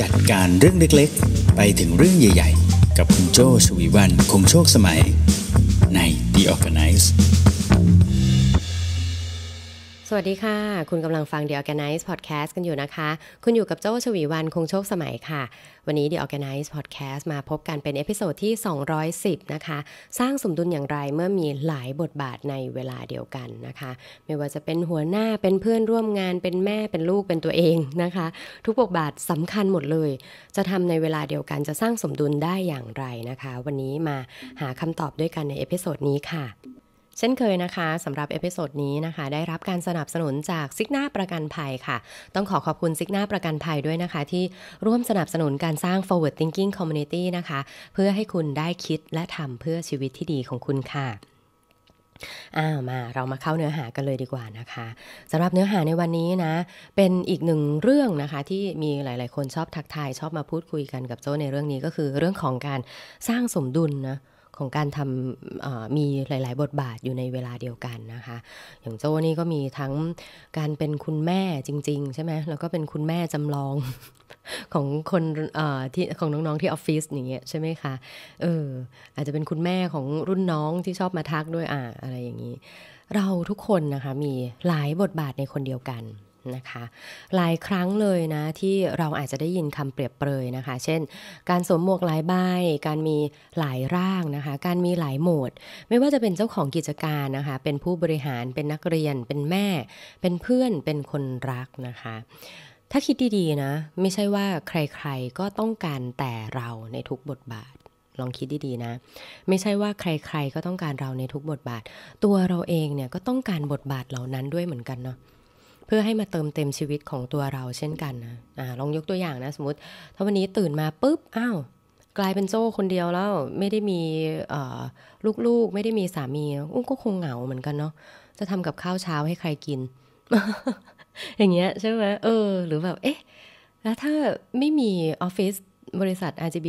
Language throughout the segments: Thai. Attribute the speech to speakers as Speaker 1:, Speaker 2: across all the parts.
Speaker 1: จัดการเรื่องเล็กๆไปถึงเรื่องใหญ่ๆกับคุณโจชวีวรรณคงโชคสมัยใน The Organize
Speaker 2: สวัสดีค่ะคุณกำลังฟัง The Organize Podcast กันอยู่นะคะคุณอยู่กับโจ้ชวีวรรณคงโชคสมัยค่ะวันนี้ The Organize Podcast มาพบกันเป็นเอพิโซดที่210นะคะสร้างสมดุลอย่างไรเมื่อมีหลายบทบาทในเวลาเดียวกันนะคะไม่ว่าจะเป็นหัวหน้าเป็นเพื่อนร่วมงานเป็นแม่เป็นลูกเป็นตัวเองนะคะทุกบทบาทสำคัญหมดเลยจะทำในเวลาเดียวกันจะสร้างสมดุลได้อย่างไรนะคะวันนี้มาหาคำตอบด้วยกันในเอพิโซดนี้ค่ะเช่นเคยนะคะสำหรับเอพิโซดนี้นะคะได้รับการสนับสนุนจากซิกนาประกันภัยค่ะต้องขอบคุณซิกนาประกันภัยด้วยนะคะที่ร่วมสนับสนุนการสร้าง Forward Thinking Community นะคะเพื่อให้คุณได้คิดและทำเพื่อชีวิตที่ดีของคุณค่ะเรามาเข้าเนื้อหากันเลยดีกว่านะคะสำหรับเนื้อหาในวันนี้นะเป็นอีกหนึ่งเรื่องนะคะที่มีหลายๆคนชอบทักทายชอบมาพูดคุยกันกับโจ้ในเรื่องนี้ก็คือเรื่องของการสร้างสมดุลนะของการทำมีหลายๆบทบาทอยู่ในเวลาเดียวกันนะคะอย่างโจ้นี่ก็มีทั้งการเป็นคุณแม่จริงๆใช่ไหมแล้วก็เป็นคุณแม่จำลอง ของคนที่ของน้องๆที่ออฟฟิศอย่างเงี้ยใช่ไหมคะอาจจะเป็นคุณแม่ของรุ่นน้องที่ชอบมาทักด้วยอะไรอย่างนี้เราทุกคนนะคะมีหลายบทบาทในคนเดียวกันนะคะหลายครั้งเลยนะที่เราอาจจะได้ยินคำเปรียบเปรยนะคะเช่นการสวมหมวกหลายใบการมีหลายร่างนะคะการมีหลายโหมดไม่ว่าจะเป็นเจ้าของกิจการนะคะเป็นผู้บริหารเป็นนักเรียนเป็นแม่เป็นเพื่อนเป็นคนรักนะคะถ้าคิดดีๆนะไม่ใช่ว่าใครๆก็ต้องการแต่เราในทุกบทบาทลองคิดดีๆนะไม่ใช่ว่าใครๆก็ต้องการเราในทุกบทบาทตัวเราเองเนี่ยก็ต้องการบทบาทเหล่านั้นด้วยเหมือนกันเนาะเพื่อให้มาเติมเต็มชีวิตของตัวเราเช่นกันนะลองยกตัวอย่างนะสมมติถ้าวันนี้ตื่นมาปุ๊บกลายเป็นโจ้คนเดียวแล้วไม่ได้มีลูกๆไม่ได้มีสามีก็คงเหงาเหมือนกันเนาะจะทำกับข้าวเช้าให้ใครกิน อย่างเงี้ยใช่ไหมหรือแบบแล้วถ้าไม่มีออฟฟิศบริษัท RGB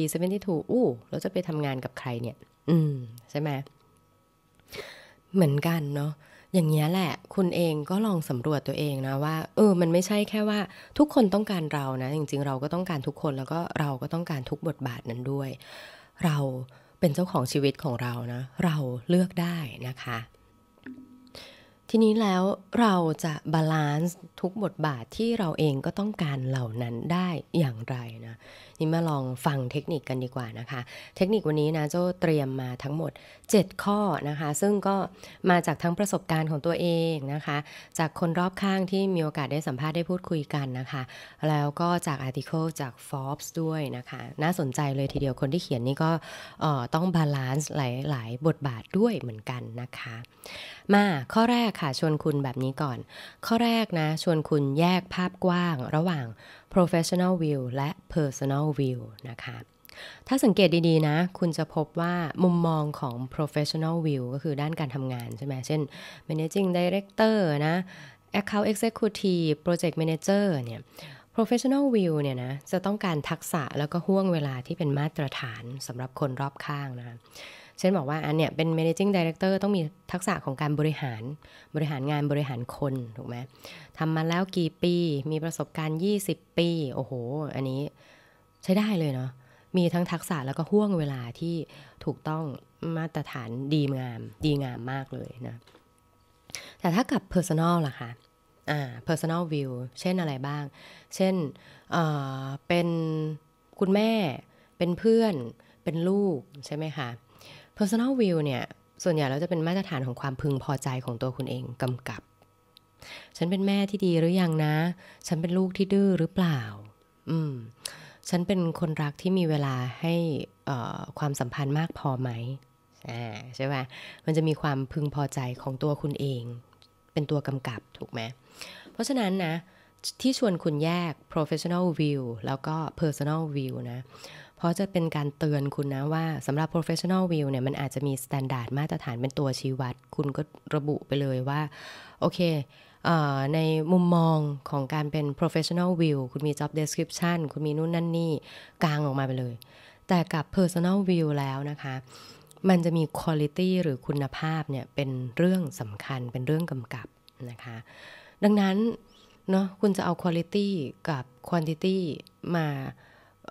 Speaker 2: 72เราจะไปทำงานกับใครเนี่ยใช่ไหมเหมือนกันเนาะอย่างเงี้ยแหละคุณเองก็ลองสำรวจตัวเองนะว่ามันไม่ใช่แค่ว่าทุกคนต้องการเรานะจริงๆเราก็ต้องการทุกคนแล้วก็เราก็ต้องการทุกบทบาทนั้นด้วยเราเป็นเจ้าของชีวิตของเรานะเราเลือกได้นะคะทีนี้แล้วเราจะบาลานซ์ทุกบทบาทที่เราเองก็ต้องการเหล่านั้นได้อย่างไรนะนี่มาลองฟังเทคนิคกันดีกว่านะคะเทคนิควันนี้นะโจ้เตรียมมาทั้งหมด7ข้อนะคะซึ่งก็มาจากทั้งประสบการณ์ของตัวเองนะคะจากคนรอบข้างที่มีโอกาสได้สัมภาษณ์ได้พูดคุยกันนะคะแล้วก็จากอาร์ติเคิลจาก Forbes ด้วยนะคะน่าสนใจเลยทีเดียวคนที่เขียนนี่ก็ต้องบาลานซ์หลายบทบาทด้วยเหมือนกันนะคะมาข้อแรกค่ะชวนคุณแบบนี้ก่อนข้อแรกนะชวนคุณแยกภาพกว้างระหว่าง professional view และ personal view นะคะถ้าสังเกตดีๆนะคุณจะพบว่ามุมมองของ professional view ก็คือด้านการทำงานใช่ไหมเช่น managing director นะ account executive project manager เนี่ย professional view เนี่ยนะจะต้องการทักษะแล้วก็ห่วงเวลาที่เป็นมาตรฐานสำหรับคนรอบข้างนะเช่นบอกว่าเนี่ยเป็น managing director ต้องมีทักษะของการบริหารงานบริหารคนถูกไหมทำมาแล้วกี่ปีมีประสบการณ์20ปีโอ้โหอันนี้ใช้ได้เลยเนาะมีทั้งทักษะแล้วก็ห่วงเวลาที่ถูกต้องมาตรฐานดีงามมากเลยนะแต่ถ้ากับ personal ล่ะคะpersonal view เช่นอะไรบ้างเช่นเป็นคุณแม่เป็นเพื่อนเป็นลูกใช่ไหมคะ personal view เนี่ยส่วนใหญ่แล้วจะเป็นมาตรฐานของความพึงพอใจของตัวคุณเองกำกับฉันเป็นแม่ที่ดีหรือยังนะฉันเป็นลูกที่ดื้อหรือเปล่าฉันเป็นคนรักที่มีเวลาให้ความสัมพันธ์มากพอไหมใช่ไหมมันจะมีความพึงพอใจของตัวคุณเองเป็นตัวกำกับถูกไหมเพราะฉะนั้นนะที่ชวนคุณแยก professional view แล้วก็ personal view นะเพราะจะเป็นการเตือนคุณนะว่าสำหรับ professional view เนี่ยมันอาจจะมี standard มาตรฐานเป็นตัวชี้วัดคุณก็ระบุไปเลยว่าโอเคในมุมมองของการเป็น professional view คุณมี job description คุณมีนู่นนั่นนี่กางออกมาไปเลยแต่กับ personal view แล้วนะคะมันจะมี quality หรือคุณภาพเนี่ยเป็นเรื่องสำคัญเป็นเรื่องกำกับนะคะดังนั้นเนาะคุณจะเอา quality กับ quantity มา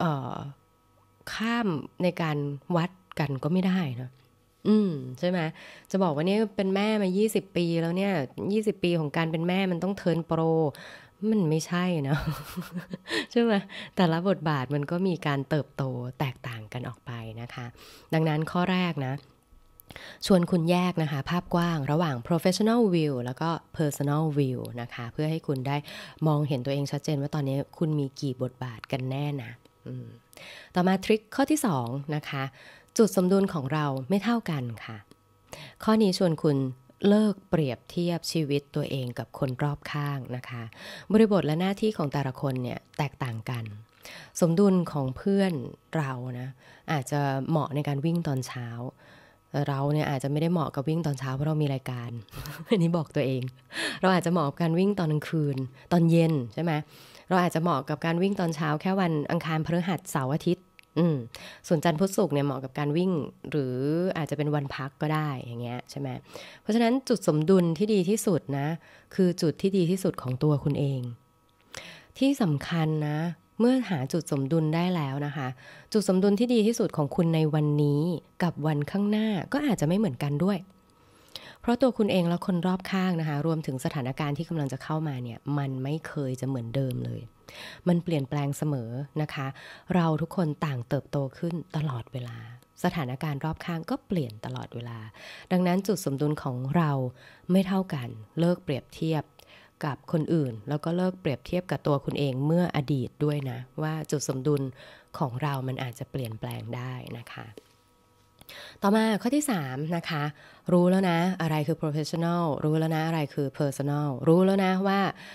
Speaker 2: เอ่อข้ามในการวัดกันก็ไม่ได้นะใช่ไหมจะบอกว่านี่เป็นแม่มา20ปีแล้วเนี่ย20ปีของการเป็นแม่มันต้องเทิร์นโปรมันไม่ใช่นะใช่ไหมแต่ละบทบาทมันก็มีการเติบโตแตกต่างกันออกไปนะคะดังนั้นข้อแรกนะชวนคุณแยกนะคะภาพกว้างระหว่าง professional view แล้วก็ personal view นะคะเพื่อให้คุณได้มองเห็นตัวเองชัดเจนว่าตอนนี้คุณมีกี่บทบาทกันแน่นะต่อมาทริคข้อที่2นะคะจุดสมดุลของเราไม่เท่ากันค่ะข้อนี้ชวนคุณเลิกเปรียบเทียบชีวิตตัวเองกับคนรอบข้างนะคะบริบทและหน้าที่ของแต่ละคนเนี่ยแตกต่างกันสมดุลของเพื่อนเรานะอาจจะเหมาะในการวิ่งตอนเช้าเราเนี่ยอาจจะไม่ได้เหมาะกับวิ่งตอนเช้าเพราะเรามีรายการ อันนี้บอกตัวเองเราอาจจะเหมาะกับการวิ่งตอนกลางคืนตอนเย็นใช่ไหมเราอาจจะเหมาะกับการวิ่งตอนเช้าแค่วันอังคารพฤหัสเสาร์อาทิตย์ส่วนจันทร์พุธศุกร์เนี่ยเหมาะกับการวิ่งหรืออาจจะเป็นวันพักก็ได้อย่างเงี้ยใช่ไหมเพราะฉะนั้นจุดสมดุลที่ดีที่สุดนะคือจุดที่ดีที่สุดของตัวคุณเองที่สำคัญนะเมื่อหาจุดสมดุลได้แล้วนะคะจุดสมดุลที่ดีที่สุดของคุณในวันนี้กับวันข้างหน้าก็อาจจะไม่เหมือนกันด้วยเพราะตัวคุณเองและคนรอบข้างนะคะรวมถึงสถานการณ์ที่กำลังจะเข้ามาเนี่ยมันไม่เคยจะเหมือนเดิมเลยมันเปลี่ยนแปลงเสมอนะคะเราทุกคนต่างเติบโตขึ้นตลอดเวลาสถานการณ์รอบข้างก็เปลี่ยนตลอดเวลาดังนั้นจุดสมดุลของเราไม่เท่ากันเลิกเปรียบเทียบกับคนอื่นแล้วก็เลิกเปรียบเทียบกับตัวคุณเองเมื่ออดีตด้วยนะว่าจุดสมดุลของเรามันอาจจะเปลี่ยนแปลงได้นะคะต่อมาข้อที่3นะคะรู้แล้วนะอะไรคือ professional รู้แล้วนะอะไรคือ personal รู้แล้วนะว่า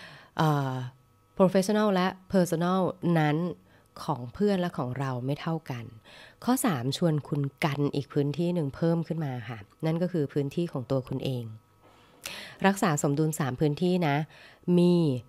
Speaker 2: professional และ personal นั้นของเพื่อนและของเราไม่เท่ากันข้อ3ชวนคุณกันอีกพื้นที่หนึ่งเพิ่มขึ้นมาค่ะนั่นก็คือพื้นที่ของตัวคุณเองรักษาสมดุล3พื้นที่นะมี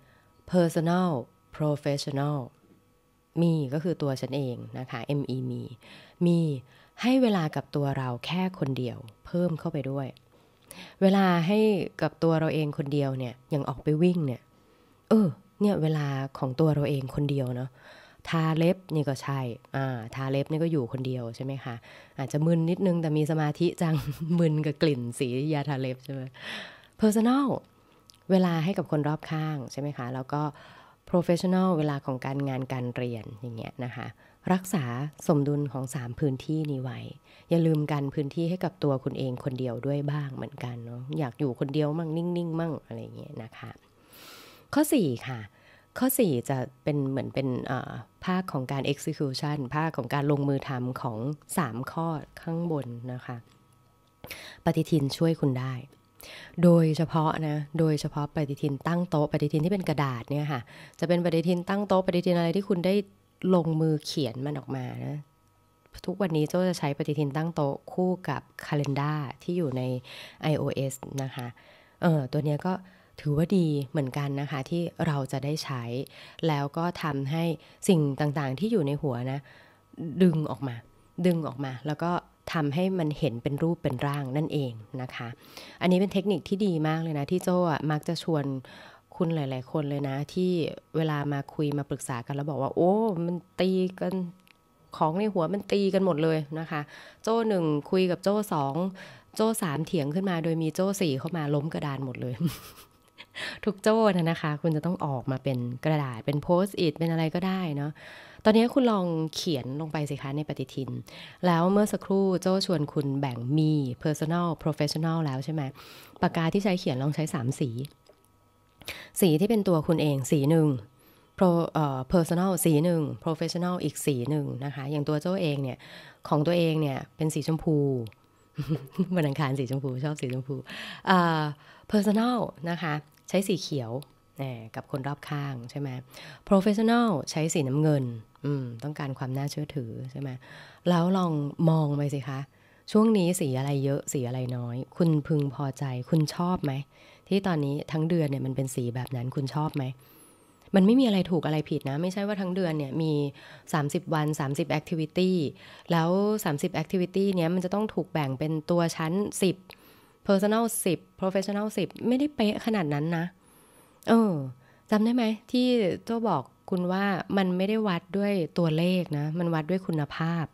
Speaker 2: personal professional มีก็คือตัวฉันเองนะคะ ME มีให้เวลากับตัวเราแค่คนเดียวเพิ่มเข้าไปด้วยเวลาให้กับตัวเราเองคนเดียวเนี่ยอย่างออกไปวิ่งเนี่ยเนี่ยเวลาของตัวเราเองคนเดียวเนาะทาเล็บนี่ก็ใช่ทาเล็บนี่ก็อยู่คนเดียวใช่ไหมคะอาจจะมึนนิดนึงแต่มีสมาธิจัง มึนกับกลิ่นสียาทาเล็บใช่ไหม personal เวลาให้กับคนรอบข้างใช่ไหมคะแล้วก็ professional เวลาของการงานการเรียนอย่างเงี้ยนะคะรักษาสมดุลของ3พื้นที่นี้ไว้อย่าลืมกันพื้นที่ให้กับตัวคุณเองคนเดียวด้วยบ้างเหมือนกันเนาะอยากอยู่คนเดียวมั่งนิ่งๆมั่งอะไรอย่างเงี้ยนะคะข้อ4ค่ะข้อ4จะเป็นเหมือนเป็นภาคของการ execution ภาคของการลงมือทำของ3ข้อข้างบนนะคะปฏิทินช่วยคุณได้โดยเฉพาะปฏิทินตั้งโต๊ะปฏิทินที่เป็นกระดาษเนี่ยค่ะจะเป็นปฏิทินตั้งโต๊ะปฏิทินอะไรที่คุณได้ลงมือเขียนมันออกมานะทุกวันนี้โจ้จะใช้ปฏิทินตั้งโต๊ะคู่กับ calendar ที่อยู่ใน iOS นะคะตัวนี้ก็ถือว่าดีเหมือนกันนะคะที่เราจะได้ใช้แล้วก็ทำให้สิ่งต่างๆที่อยู่ในหัวนะดึงออกมาแล้วก็ทำให้มันเห็นเป็นรูปเป็นร่างนั่นเองนะคะอันนี้เป็นเทคนิคที่ดีมากเลยนะที่โจ้มักจะชวนคุณหลายๆคนเลยนะที่เวลามาคุยมาปรึกษากันแล้วบอกว่าโอ้มันตีกันของในหัวมันตีกันหมดเลยนะคะโจ้1คุยกับโจ้2โจ้3เถียงขึ้นมาโดยมีโจ้4เข้ามาล้มกระดานหมดเลย ทุกโจ้นะคะคุณจะต้องออกมาเป็นกระดาษเป็นโพสต์อิทเป็นอะไรก็ได้เนาะตอนนี้คุณลองเขียนลงไปสิคะในปฏิทินแล้วเมื่อสักครู่โจ้ชวนคุณแบ่งมี personal professional แล้วใช่ไหมปากกาที่ใช้เขียนลองใช้3สีที่เป็นตัวคุณเองสีหนึ่ง personal สีหนึ่ง professional อีกสีหนึ่งนะคะอย่างตัวโจ้เองเนี่ยของตัวเองเนี่ยเป็นสีชมพู วันอังคารสีชมพูชอบสีชมพูpersonal นะคะใช้สีเขียวกับคนรอบข้างใช่ไหม professional ใช้สีน้ำเงินต้องการความน่าเชื่อถือใช่ไหมแล้วลองมองไปสิคะช่วงนี้สีอะไรเยอะสีอะไรน้อยคุณพึงพอใจคุณชอบไหมที่ตอนนี้ทั้งเดือนเนี่ยมันเป็นสีแบบนั้นคุณชอบไหมมันไม่มีอะไรถูกอะไรผิดนะไม่ใช่ว่าทั้งเดือนเนี่ยมี30วัน30 activity แล้ว30 activity เนี้ยมันจะต้องถูกแบ่งเป็นตัวชั้น10 personal 10 professional 10ไม่ได้เป๊ะขนาดนั้นนะจำได้ไหมที่โจ้บอกคุณว่ามันไม่ได้วัดด้วยตัวเลขนะมันวัดด้วยคุณภาพ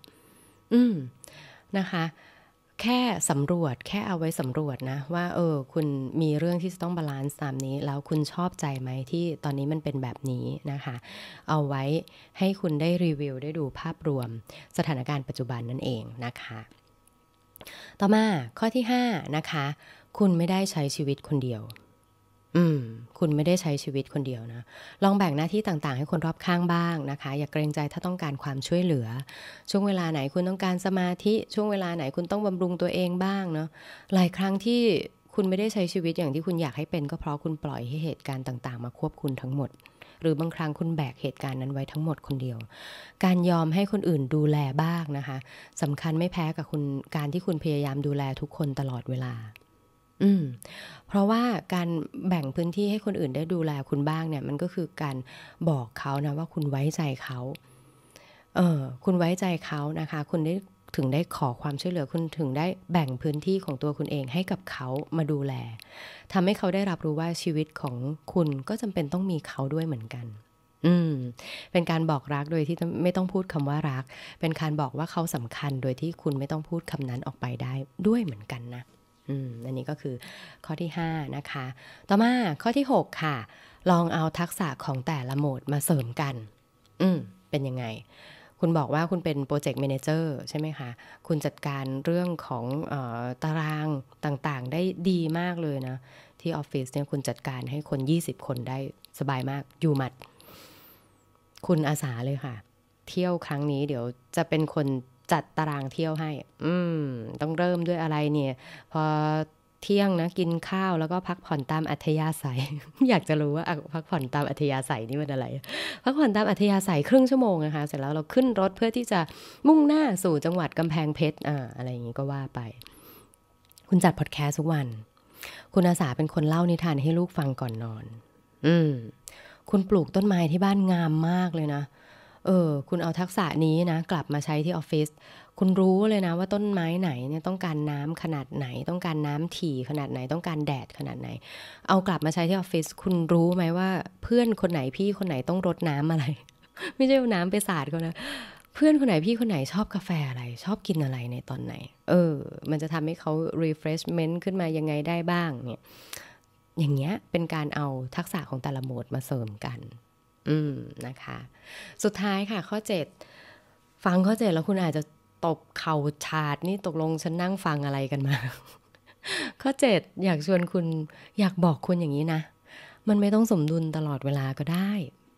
Speaker 2: นะคะแค่สำรวจแค่เอาไว้สำรวจนะว่าคุณมีเรื่องที่จะต้องบาลานซ์ตามนี้แล้วคุณชอบใจไหมที่ตอนนี้มันเป็นแบบนี้นะคะเอาไว้ให้คุณได้รีวิวได้ดูภาพรวมสถานการณ์ปัจจุบันนั่นเองนะคะต่อมาข้อที่5นะคะคุณไม่ได้ใช้ชีวิตคนเดียวคุณไม่ได้ใช้ชีวิตคนเดียวนะลองแบ่งหน้าที่ต่างๆให้คนรอบข้างบ้างนะคะอย่าเกรงใจถ้าต้องการความช่วยเหลือช่วงเวลาไหนคุณต้องการสมาธิช่วงเวลาไหนคุณต้องบำรุงตัวเองบ้างเนาะหลายครั้งที่คุณไม่ได้ใช้ชีวิตอย่างที่คุณอยากให้เป็นก็เพราะคุณปล่อยให้เหตุการณ์ต่างๆมาควบคุมทั้งหมดหรือบางครั้งคุณแบกเหตุการณ์นั้นไว้ทั้งหมดคนเดียวการยอมให้คนอื่นดูแลบ้างนะคะสำคัญไม่แพ้กับการที่คุณพยายามดูแลทุกคนตลอดเวลาเพราะว่าการแบ่งพื้นที่ให้คนอื่นได้ดูแลคุณบ้างเนี่ยมันก็คือการบอกเขานะว่าคุณไว้ใจเขาคุณไว้ใจเขานะคะคุณถึงได้ขอความช่วยเหลือคุณถึงได้แบ่งพื้นที่ของตัวคุณเองให้กับเขามาดูแลทำให้เขาได้รับรู้ว่าชีวิตของคุณก็จำเป็นต้องมีเขาด้วยเหมือนกันเป็นการบอกรักโดยที่ไม่ต้องพูดคำว่ารักเป็นการบอกว่าเขาสำคัญโดยที่คุณไม่ต้องพูดคำนั้นออกไปได้ด้วยเหมือนกันนะอันนี้ก็คือข้อที่5นะคะต่อมาข้อที่6ค่ะลองเอาทักษะของแต่ละโหมดมาเสริมกันเป็นยังไงคุณบอกว่าคุณเป็นโปรเจกต์แมเนเจอร์ใช่ไหมคะคุณจัดการเรื่องของตารางต่างๆได้ดีมากเลยนะที่ออฟฟิศเนี่ยคุณจัดการให้คน20คนได้สบายมากอยู่หมัดคุณอาสาเลยค่ะเที่ยวครั้งนี้เดี๋ยวจะเป็นคนจัดตารางเที่ยวให้ต้องเริ่มด้วยอะไรเนี่ยพอเที่ยงนะกินข้าวแล้วก็พักผ่อนตามอัธยาศัย อยากจะรู้ว่าพักผ่อนตามอัธยาศัยนี่มันอะไรพักผ่อนตามอัธยาศัยครึ่งชั่วโมงนะคะเสร็จแล้วเราขึ้นรถเพื่อที่จะมุ่งหน้าสู่จังหวัดกำแพงเพชรอะไรอย่างนี้ก็ว่าไปคุณจัดพอดแคสต์ทุกวันคุณอาสาเป็นคนเล่านิทานให้ลูกฟังก่อนนอนคุณปลูกต้นไม้ที่บ้านงามมากเลยนะคุณเอาทักษะนี้นะกลับมาใช้ที่ออฟฟิศคุณรู้เลยนะว่าต้นไม้ไหนเนี่ยต้องการน้ำขนาดไหนต้องการน้ำถี่ขนาดไหนต้องการแดดขนาดไหนเอากลับมาใช้ที่ออฟฟิศคุณรู้ไหมว่าเพื่อนคนไหนพี่คนไหนต้องรดน้ำอะไร ไม่ใช่เอาน้ำไปสาดเขานะเพื่อนคนไหนพี่คนไหนชอบกาแฟอะไรชอบกินอะไรในตอนไหนมันจะทำให้เขา refreshment ขึ้นมายังไงได้บ้างเนี่ยอย่างเงี้ยเป็นการเอาทักษะของแต่ละโหมดมาเสริมกันนะคะสุดท้ายค่ะข้อ7ฟังข้อ7แล้วคุณอาจจะตบเข่าฉาดนี่ตกลงฉันนั่งฟังอะไรกันมา ข้อ7อยากชวนคุณอยากบอกคุณอย่างนี้นะมันไม่ต้องสมดุลตลอดเวลาก็ได้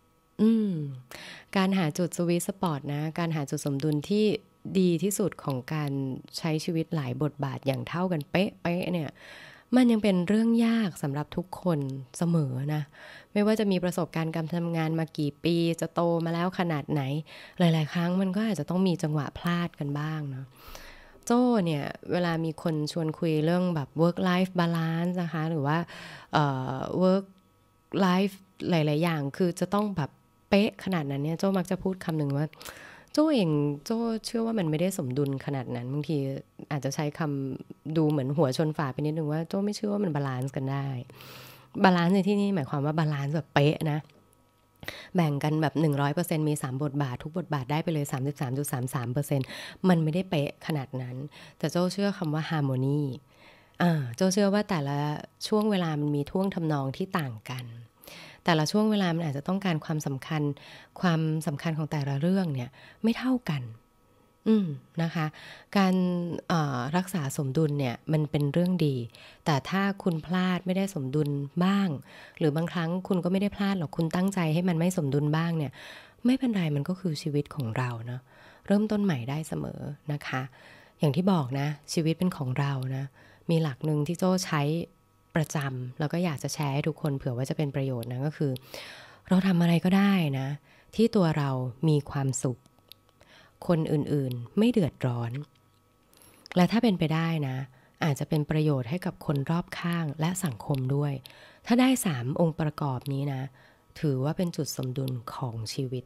Speaker 2: การหาจุดสวีทสปอตนะการหาจุดสมดุลที่ดีที่สุดของการใช้ชีวิตหลายบทบาทอย่างเท่ากันเป๊ะๆเนี่ยมันยังเป็นเรื่องยากสำหรับทุกคนเสมอนะไม่ว่าจะมีประสบการณ์การทำงานมากี่ปีจะโตมาแล้วขนาดไหนหลายๆครั้งมันก็อาจจะต้องมีจังหวะพลาดกันบ้างเนาะโจ้เนี่ยเวลามีคนชวนคุยเรื่องแบบ work life balance นะคะหรือว่าwork life หลายๆอย่างคือจะต้องแบบเป๊ะขนาดนั้นเนี่ยโจ้มักจะพูดคำหนึ่งว่าโจ้เชื่อว่ามันไม่ได้สมดุลขนาดนั้นบางทีอาจจะใช้คำดูเหมือนหัวชนฝาไปนิดนึงว่าโจ้ไม่เชื่อว่ามันบาลานซ์กันได้บาลานซ์ในที่นี้หมายความว่าบาลานซ์แบบเป๊ะนะแบ่งกันแบบ 100% มี3บทบาททุกบทบาทได้ไปเลย 33.33% มันไม่ได้เป๊ะขนาดนั้นแต่โจ้เชื่อคำว่า harmony โจ้เชื่อว่าแต่ละช่วงเวลามันมีท่วงทำนองที่ต่างกันแต่ละช่วงเวลามันอาจจะต้องการความสำคัญของแต่ละเรื่องเนี่ยไม่เท่ากันนะคะการรักษาสมดุลเนี่ยมันเป็นเรื่องดีแต่ถ้าคุณพลาดไม่ได้สมดุลบ้างหรือบางครั้งคุณก็ไม่ได้พลาดหรอกคุณตั้งใจให้มันไม่สมดุลบ้างเนี่ยไม่เป็นไรมันก็คือชีวิตของเราเนาะเริ่มต้นใหม่ได้เสมอนะคะอย่างที่บอกนะชีวิตเป็นของเรานะมีหลักหนึ่งที่โจ้ใช้ประจำแล้วก็อยากจะแชร์ให้ทุกคนเผื่อว่าจะเป็นประโยชน์นะก็คือเราทำอะไรก็ได้นะที่ตัวเรามีความสุขคนอื่นๆไม่เดือดร้อนและถ้าเป็นไปได้นะอาจจะเป็นประโยชน์ให้กับคนรอบข้างและสังคมด้วยถ้าได้3องค์ประกอบนี้นะถือว่าเป็นจุดสมดุลของชีวิต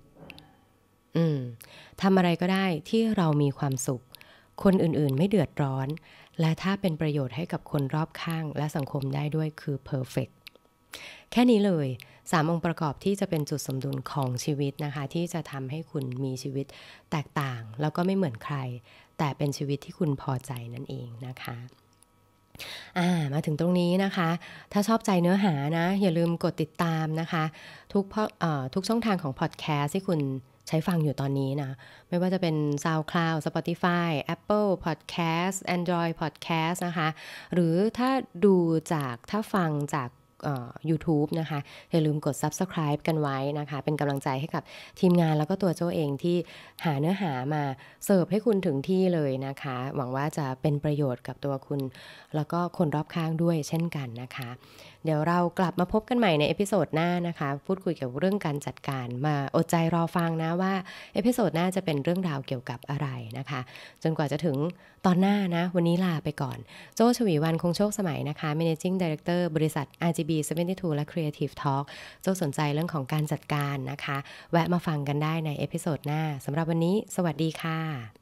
Speaker 2: ทำอะไรก็ได้ที่เรามีความสุขคนอื่นๆไม่เดือดร้อนและถ้าเป็นประโยชน์ให้กับคนรอบข้างและสังคมได้ด้วยคือ perfect แค่นี้เลย 3 องค์ประกอบที่จะเป็นจุดสมดุลของชีวิตนะคะที่จะทำให้คุณมีชีวิตแตกต่างแล้วก็ไม่เหมือนใครแต่เป็นชีวิตที่คุณพอใจนั่นเองนะคะมาถึงตรงนี้นะคะถ้าชอบใจเนื้อหานะอย่าลืมกดติดตามนะคะทุกช่องทางของพอดแคสต์ที่คุณใช้ฟังอยู่ตอนนี้นะไม่ว่าจะเป็น SoundCloud Spotify Apple Podcast Android Podcast นะคะหรือถ้าฟังจากYouTube นะคะอย่าลืมกด Subscribe กันไว้นะคะเป็นกำลังใจให้กับทีมงานแล้วก็ตัวโจ้เองที่หาเนื้อหามาเสิร์ฟให้คุณถึงที่เลยนะคะหวังว่าจะเป็นประโยชน์กับตัวคุณแล้วก็คนรอบข้างด้วยเช่นกันนะคะเดี๋ยวเรากลับมาพบกันใหม่ในเอพิโซดหน้านะคะพูดคุยเกี่ยวกับเรื่องการจัดการมาอดใจรอฟังนะว่าเอพิโซดหน้าจะเป็นเรื่องราวเกี่ยวกับอะไรนะคะจนกว่าจะถึงตอนหน้านะวันนี้ลาไปก่อนโจ้ชวีวรรณคงโชคสมัยนะคะ Managing Director บริษัท RGB 72 และ Creative Talk โจ้สนใจเรื่องของการจัดการนะคะแวะมาฟังกันได้ในเอพิโซดหน้าสำหรับวันนี้สวัสดีค่ะ